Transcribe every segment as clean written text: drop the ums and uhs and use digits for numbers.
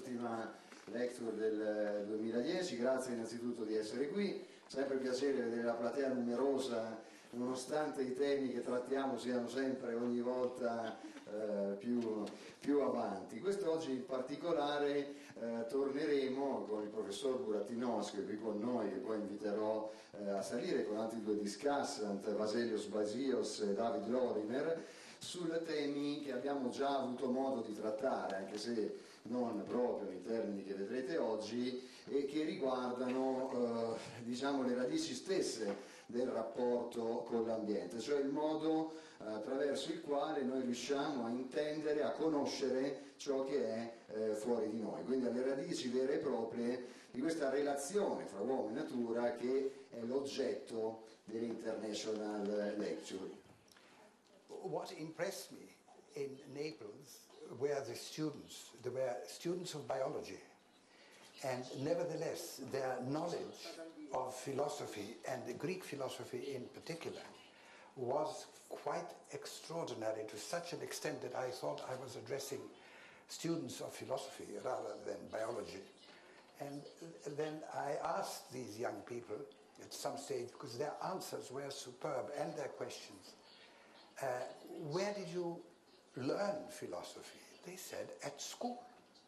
l'ultima lecture del 2010, grazie innanzitutto di essere qui, sempre piacere vedere la platea numerosa nonostante i temi che trattiamo siano sempre ogni volta più avanti. Quest'oggi in particolare torneremo con il professor Buratinos, che è qui con noi, che poi inviterò a salire con altri due discussant, Vaselios Basios e David Lorimer, su temi che abbiamo già avuto modo di trattare, anche se non proprio nei termini che vedrete oggi, e che riguardano diciamo le radici stesse del rapporto con l'ambiente, cioè il modo attraverso il quale noi riusciamo a intendere, a conoscere ciò che è fuori di noi, quindi alle radici vere e proprie di questa relazione fra uomo e natura che è l'oggetto dell'International Lecture. What impressed me in Naples were the students. They were students of biology. And nevertheless, their knowledge of philosophy, and the Greek philosophy in particular, was quite extraordinary, to such an extent that I thought I was addressing students of philosophy rather than biology. And then I asked these young people at some stage, because their answers were superb and their questions, where did you learn philosophy? They said, at school.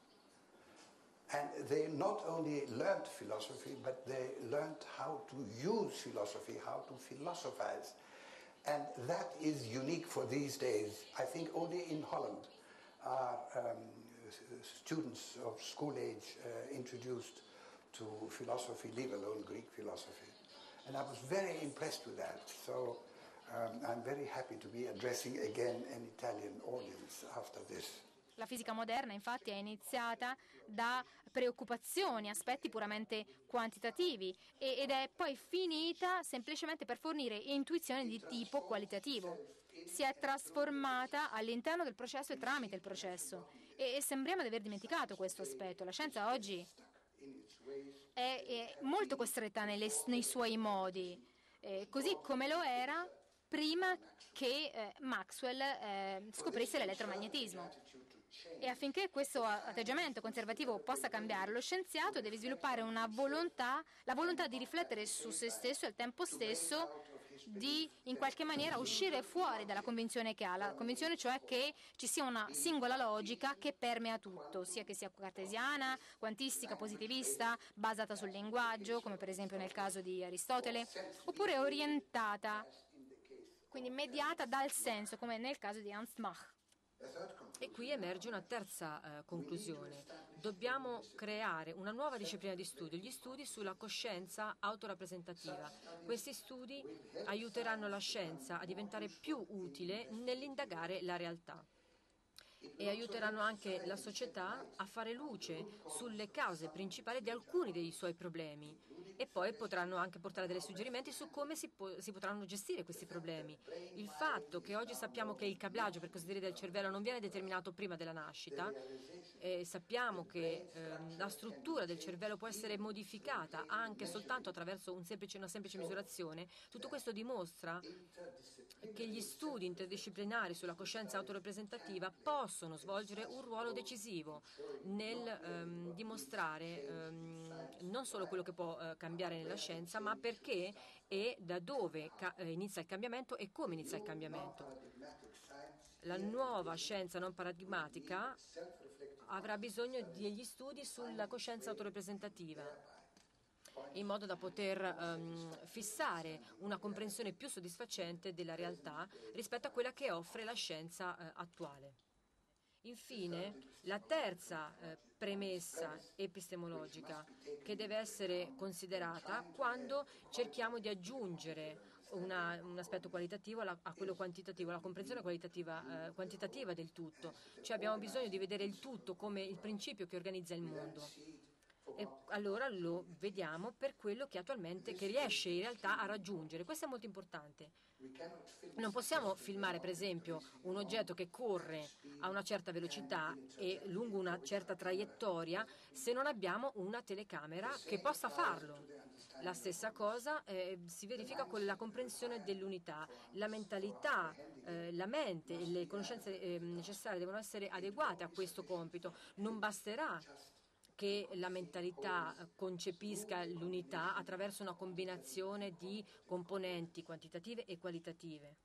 And they not only learned philosophy, but they learned how to use philosophy, how to philosophize. And that is unique for these days. I think only in Holland are students of school age introduced to philosophy, leave alone Greek philosophy. And I was very impressed with that. So I'm very happy to be addressing again an Italian audience after this. La fisica moderna infatti è iniziata da preoccupazioni, aspetti puramente quantitativi ed è poi finita semplicemente per fornire intuizioni di tipo qualitativo. Si è trasformata all'interno del processo e tramite il processo e sembriamo di aver dimenticato questo aspetto. La scienza oggi è molto costretta nei suoi modi, così come lo era prima che Maxwell scoprisse l'elettromagnetismo. E affinché questo atteggiamento conservativo possa cambiare, lo scienziato deve sviluppare la volontà di riflettere su se stesso e al tempo stesso di in qualche maniera uscire fuori dalla convinzione che ha, la convinzione cioè che ci sia una singola logica che permea tutto, sia che sia cartesiana, quantistica, positivista, basata sul linguaggio, come per esempio nel caso di Aristotele, oppure orientata, quindi mediata dal senso, come nel caso di Ernst Mach. E qui emerge una terza conclusione. Dobbiamo creare una nuova disciplina di studio, gli studi sulla coscienza autorappresentativa. Questi studi aiuteranno la scienza a diventare più utile nell'indagare la realtà e aiuteranno anche la società a fare luce sulle cause principali di alcuni dei suoi problemi e poi potranno anche portare dei suggerimenti su come si potranno gestire questi problemi. Il fatto che oggi sappiamo che il cablaggio, per così dire, del cervello non viene determinato prima della nascita, sappiamo che la struttura del cervello può essere modificata anche soltanto attraverso una semplice misurazione, tutto questo dimostra che gli studi interdisciplinari sulla coscienza autorappresentativa possono svolgere un ruolo decisivo nel dimostrare non solo quello che può cambiare nella scienza, ma perché e da dove inizia il cambiamento e come inizia il cambiamento. La nuova scienza non paradigmatica avrà bisogno degli studi sulla coscienza autorappresentativa, in modo da poter fissare una comprensione più soddisfacente della realtà rispetto a quella che offre la scienza attuale. Infine, la terza premessa epistemologica che deve essere considerata quando cerchiamo di aggiungere un aspetto qualitativo a quello quantitativo, la comprensione quantitativa del tutto. Cioè abbiamo bisogno di vedere il tutto come il principio che organizza il mondo. E allora lo vediamo per quello che attualmente che riesce in realtà a raggiungere. Questo è molto importante. Non possiamo filmare per esempio un oggetto che corre a una certa velocità e lungo una certa traiettoria se non abbiamo una telecamera che possa farlo. La stessa cosa si verifica con la comprensione dell'unità. La mentalità, la mente e le conoscenze necessarie devono essere adeguate a questo compito. Non basterà che la mentalità concepisca l'unità attraverso una combinazione di componenti quantitative e qualitative.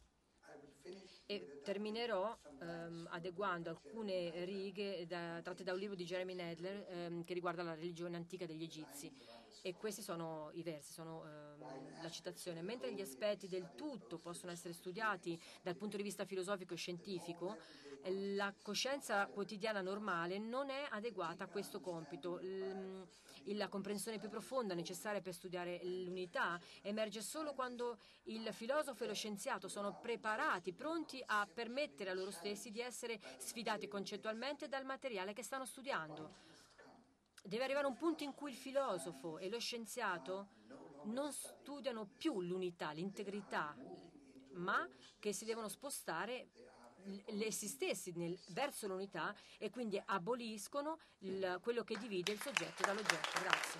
E terminerò adeguando alcune righe tratte da un libro di Jeremy Nadler che riguarda la religione antica degli Egizi. E questi sono i versi, sono la citazione. Mentre gli aspetti del tutto possono essere studiati dal punto di vista filosofico e scientifico, la coscienza quotidiana normale non è adeguata a questo compito. La comprensione più profonda necessaria per studiare l'unità emerge solo quando il filosofo e lo scienziato sono preparati, pronti a permettere a loro stessi di essere sfidati concettualmente dal materiale che stanno studiando. Deve arrivare un punto in cui il filosofo e lo scienziato non studiano più l'unità, l'integrità, ma che si devono spostare essi stessi verso l'unità e quindi aboliscono quello che divide il soggetto dall'oggetto. Grazie.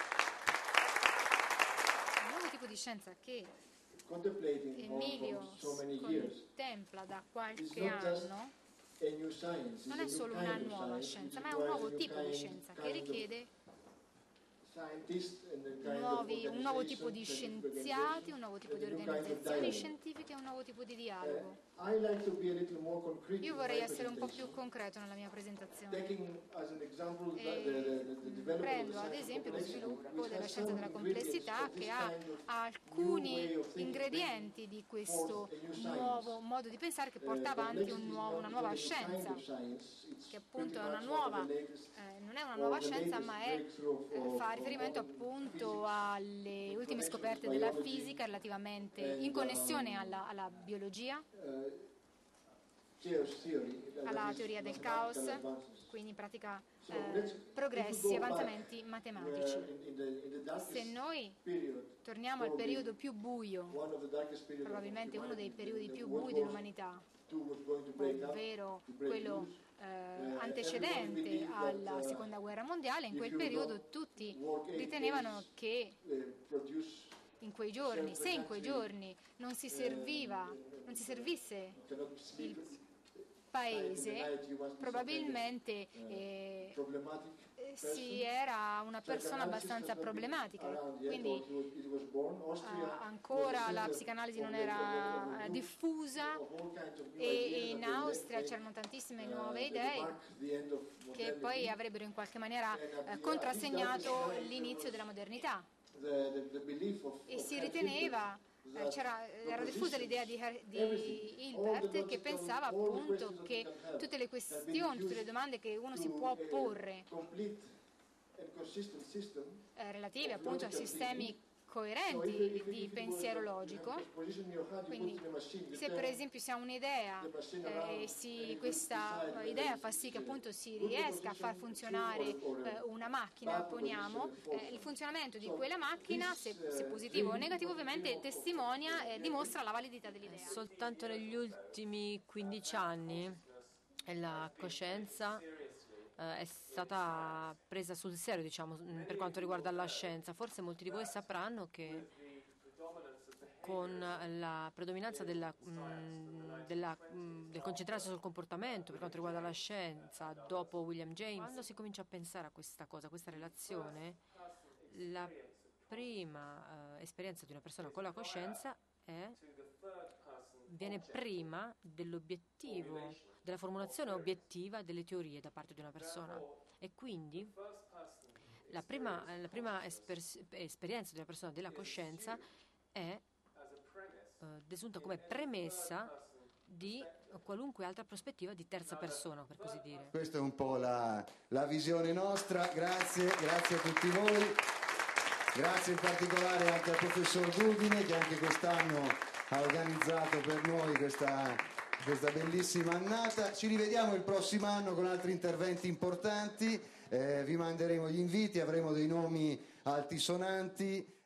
Il nuovo tipo di scienza che Emilio contempla da qualche anno non è solo una nuova scienza, ma è un nuovo tipo di scienza che richiede un nuovo tipo di scienziati, un nuovo tipo di organizzazioni scientifiche e un nuovo tipo di dialogo. Io vorrei essere un po' più concreto nella mia presentazione. Prendo ad esempio lo sviluppo della scienza della complessità, che ha alcuni ingredienti di questo nuovo modo di pensare che porta avanti una nuova scienza, che appunto è non è una nuova scienza, ma fa riferimento appunto alle ultime scoperte della fisica relativamente in connessione alla biologia, alla teoria del caos, quindi in pratica progressi, avanzamenti matematici. Se noi torniamo al periodo più buio, probabilmente uno dei periodi più bui dell'umanità, ovvero quello antecedente alla seconda guerra mondiale, in quel periodo tutti ritenevano che in quei giorni, se in quei giorni non si servisse il paese, probabilmente si era una persona abbastanza problematica, quindi ancora la psicanalisi non era diffusa e in Austria c'erano tantissime nuove idee che poi avrebbero in qualche maniera contrassegnato l'inizio della modernità, e si riteneva era diffusa l'idea di Hilbert, che pensava appunto che tutte le questioni, tutte le domande che uno si può porre relative appunto a sistemi coerenti di pensiero logico, quindi se per esempio si ha un'idea e questa idea fa sì che appunto si riesca a far funzionare una macchina, poniamo, il funzionamento di quella macchina, se positivo o negativo, ovviamente testimonia e dimostra la validità dell'idea. Soltanto negli ultimi 15 anni la coscienza è stata presa sul serio, diciamo, per quanto riguarda la scienza. Forse molti di voi sapranno che con la predominanza del concentrarsi sul comportamento per quanto riguarda la scienza dopo William James, quando si comincia a pensare a questa cosa, a questa relazione, la prima esperienza di una persona con la coscienza viene prima dell'obiettivo, della formulazione obiettiva delle teorie da parte di una persona, e quindi la prima esperienza di una persona della coscienza è desunta come premessa di qualunque altra prospettiva di terza persona, per così dire. Questa è un po' la visione nostra. Grazie a tutti voi. Grazie in particolare anche al professor Dudine, che anche quest'anno ha organizzato per noi questa bellissima annata. Ci rivediamo il prossimo anno con altri interventi importanti, vi manderemo gli inviti, avremo dei nomi altisonanti.